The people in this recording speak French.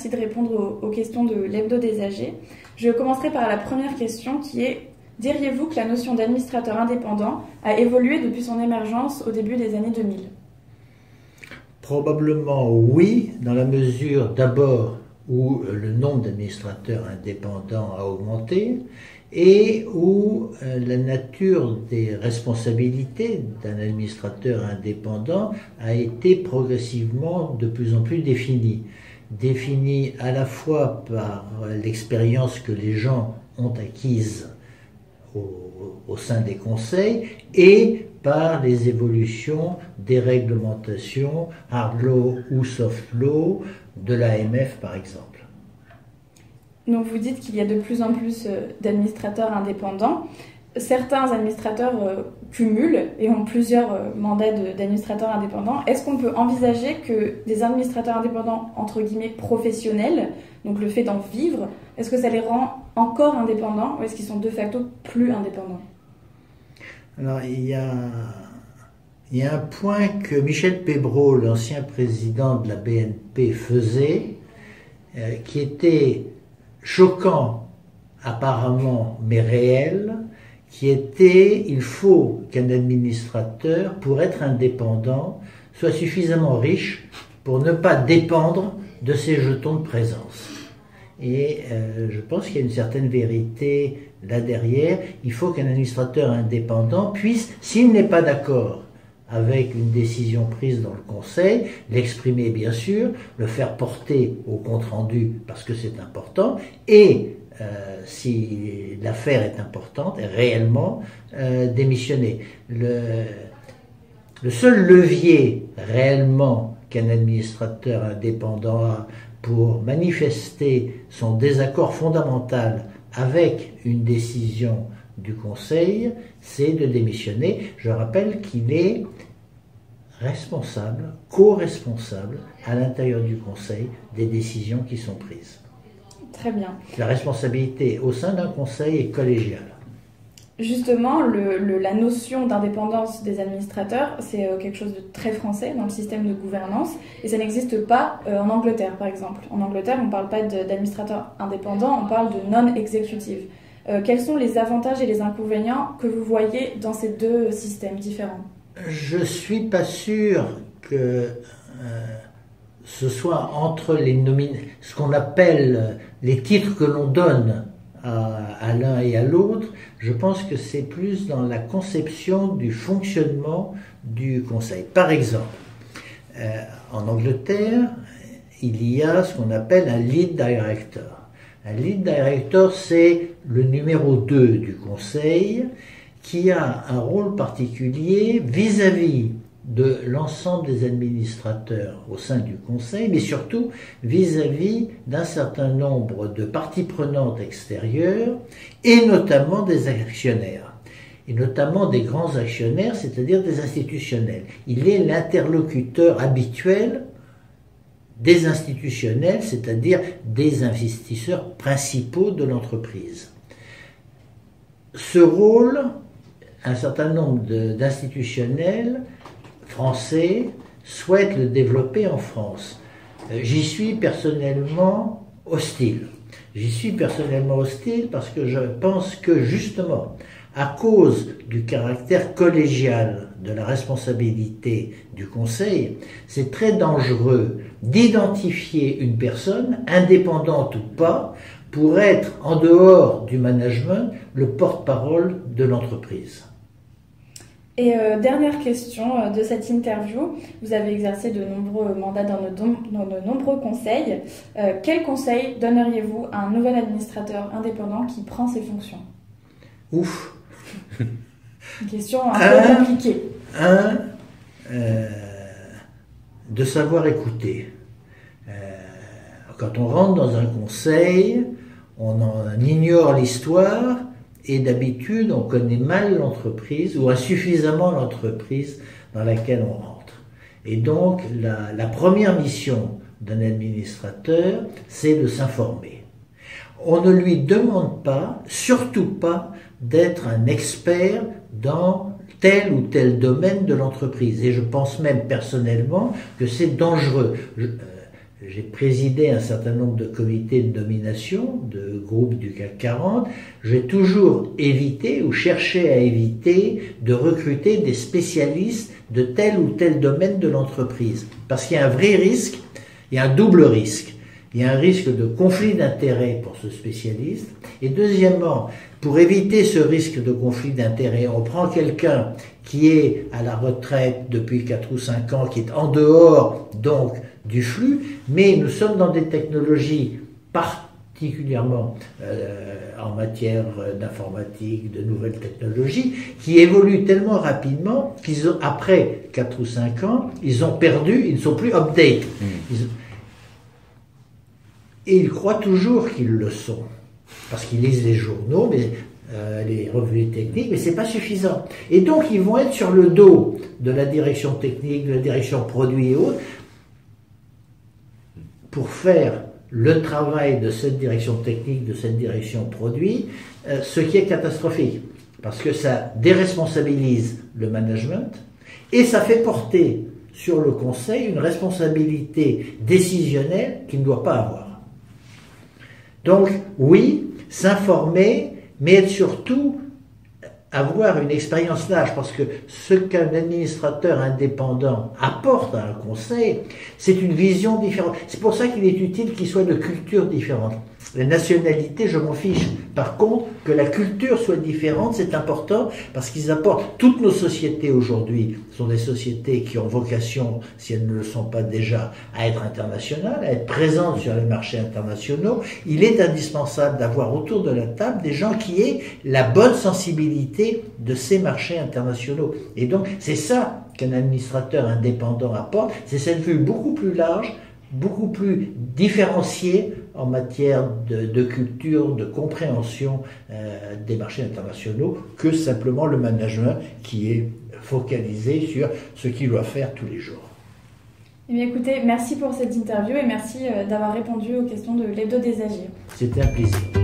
merci de répondre aux questions de l'Hebdo des âgés. Je commencerai par la première question qui est: diriez-vous que la notion d'administrateur indépendant a évolué depuis son émergence au début des années 2000 ? Probablement oui, dans la mesure d'abord où le nombre d'administrateurs indépendants a augmenté et où la nature des responsabilités d'un administrateur indépendant a été progressivement de plus en plus définie. Définie à la fois par l'expérience que les gens ont acquise au sein des conseils et par les évolutions des réglementations, hard law ou soft law, de l'AMF par exemple. Donc vous dites qu'il y a de plus en plus d'administrateurs indépendants. Certains administrateurs cumulent et ont plusieurs mandats d'administrateurs indépendants. Est-ce qu'on peut envisager que des administrateurs indépendants, entre guillemets, professionnels, donc le fait d'en vivre, est-ce que ça les rend encore indépendants ou est-ce qu'ils sont de facto plus indépendants ? Alors il y a un point que Michel Pébreau, l'ancien président de la BNP, faisait, qui était choquant apparemment mais réel, qui était: il faut qu'un administrateur, pour être indépendant, soit suffisamment riche pour ne pas dépendre de ses jetons de présence. Et je pense qu'il y a une certaine vérité là derrière. Il faut qu'un administrateur indépendant puisse, s'il n'est pas d'accord avec une décision prise dans le conseil, l'exprimer bien sûr, le faire porter au compte-rendu parce que c'est important, et si l'affaire est importante, et réellement démissionner. Le seul levier réellement qu'un administrateur indépendant a pour manifester son désaccord fondamental avec une décision du conseil, c'est de démissionner. Je rappelle qu'il est responsable, co-responsable à l'intérieur du conseil des décisions qui sont prises. Très bien. La responsabilité au sein d'un conseil est collégiale. Justement, la notion d'indépendance des administrateurs, c'est quelque chose de très français dans le système de gouvernance, et ça n'existe pas en Angleterre, par exemple. En Angleterre, on ne parle pas d'administrateurs indépendants, on parle de non-exécutifs. Quels sont les avantages et les inconvénients que vous voyez dans ces deux systèmes différents ? Je ne suis pas sûr que ce soit entre ce qu'on appelle les titres que l'on donne à l'un et à l'autre. Je pense que c'est plus dans la conception du fonctionnement du conseil. Par exemple, en Angleterre, il y a ce qu'on appelle un lead director. Un lead director, c'est le numéro 2 du conseil qui a un rôle particulier vis-à-vis de l'ensemble des administrateurs au sein du conseil, mais surtout vis-à-vis d'un certain nombre de parties prenantes extérieures et notamment des actionnaires, et notamment des grands actionnaires, c'est-à-dire des institutionnels. Il est l'interlocuteur habituel des institutionnels, c'est-à-dire des investisseurs principaux de l'entreprise. Ce rôle, un certain nombre d'institutionnels français souhaitent le développer en France. J'y suis personnellement hostile. J'y suis personnellement hostile parce que je pense que justement, à cause du caractère collégial de la responsabilité du conseil, c'est très dangereux d'identifier une personne, indépendante ou pas, pour être, en dehors du management, le porte-parole de l'entreprise. Et dernière question de cette interview, vous avez exercé de nombreux mandats dans de nombreux conseils. Quel conseil donneriez-vous à un nouvel administrateur indépendant qui prend ses fonctions ? Ouf. Une question un peu compliquée. De savoir écouter. Quand on rentre dans un conseil, on en ignore l'histoire et d'habitude on connaît mal l'entreprise ou insuffisamment l'entreprise dans laquelle on rentre. Et donc la première mission d'un administrateur, c'est de s'informer. On ne lui demande pas, surtout pas, d'être un expert dans tel ou tel domaine de l'entreprise. Et je pense même personnellement que c'est dangereux. j'ai présidé un certain nombre de comités de nomination de groupes du CAC 40, j'ai toujours évité ou cherché à éviter de recruter des spécialistes de tel ou tel domaine de l'entreprise. Parce qu'il y a un vrai risque, il y a un double risque. Il y a un risque de conflit d'intérêts pour ce spécialiste. Et deuxièmement, pour éviter ce risque de conflit d'intérêts, on prend quelqu'un qui est à la retraite depuis 4 ou 5 ans, qui est en dehors donc du flux, mais nous sommes dans des technologies particulièrement en matière d'informatique, de nouvelles technologies, qui évoluent tellement rapidement qu'ils ont, après 4 ou 5 ans, ils ont perdu, ils ne sont plus update. Et ils croient toujours qu'ils le sont, parce qu'ils lisent les journaux, mais les revues techniques, mais c'est pas suffisant. Et donc ils vont être sur le dos de la direction technique, de la direction produit et autres, pour faire le travail de cette direction technique, de cette direction produit, ce qui est catastrophique, parce que ça déresponsabilise le management et ça fait porter sur le conseil une responsabilité décisionnelle qu'il ne doit pas avoir. Donc, oui, s'informer, mais être surtout avoir une expérience large, parce que ce qu'un administrateur indépendant apporte à un conseil, c'est une vision différente. C'est pour ça qu'il est utile qu'il soit de culture différente. La nationalité, je m'en fiche. Par contre, que la culture soit différente, c'est important, parce qu'ils apportent... Toutes nos sociétés aujourd'hui sont des sociétés qui ont vocation, si elles ne le sont pas déjà, à être internationales, à être présentes sur les marchés internationaux. Il est indispensable d'avoir autour de la table des gens qui aient la bonne sensibilité de ces marchés internationaux. Et donc, c'est ça qu'un administrateur indépendant apporte, c'est cette vue beaucoup plus large, beaucoup plus différenciée en matière de culture, de compréhension des marchés internationaux que simplement le management qui est focalisé sur ce qu'il doit faire tous les jours. Eh bien, écoutez, merci pour cette interview et merci d'avoir répondu aux questions de l'Hebdo des Agirs. C'était un plaisir.